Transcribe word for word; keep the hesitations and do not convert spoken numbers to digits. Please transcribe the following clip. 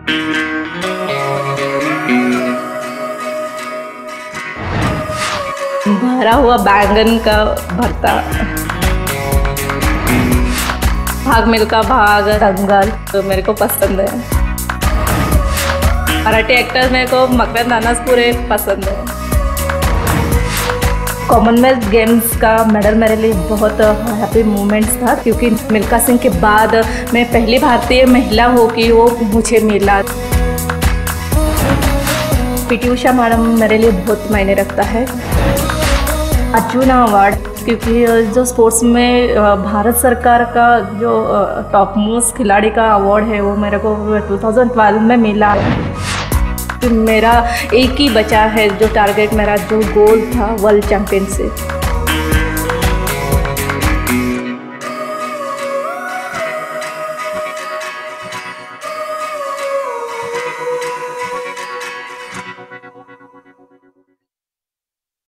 भरा हुआ बैंगन का भरता, भाग मिल्खा भाग, दंगल तो मेरे को पसंद है। मराठी एक्टर मेरे को मकरंद अनास पूरे पसंद है। कॉमनवेल्थ गेम्स का मेडल मेरे लिए बहुत हैप्पी मोमेंट्स था, क्योंकि मिल्खा सिंह के बाद मैं पहली भारतीय महिला हूँ कि वो मुझे मिला। पीटी उषा मैडम मेरे लिए बहुत मायने रखता है। अर्जुन अवार्ड, क्योंकि जो स्पोर्ट्स में भारत सरकार का जो टॉप मोस्ट खिलाड़ी का अवार्ड है वो मेरे को दो हज़ार बारह में मिला। मेरा एक ही बचा है जो टारगेट, मेरा जो गोल था वर्ल्ड चैम्पियनशिप।